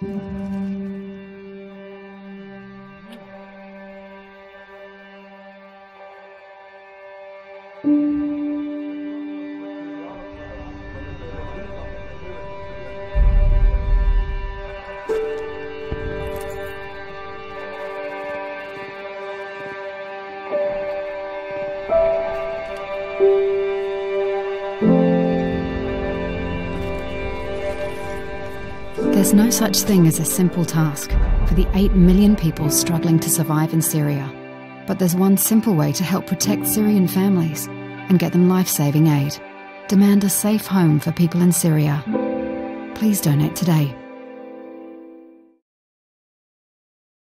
There's no such thing as a simple task for the 8 million people struggling to survive in Syria. But there's one simple way to help protect Syrian families and get them life-saving aid. Demand a safe home for people in Syria. Please donate today.